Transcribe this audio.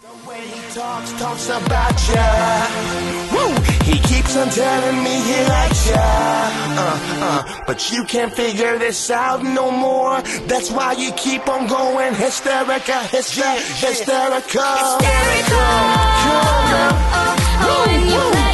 The way he talks about ya. Woo! He keeps on telling me he likes ya. But you can't figure this out no more. That's why you keep on going hysterical, hysterical. Hysterical. Come on now. When you let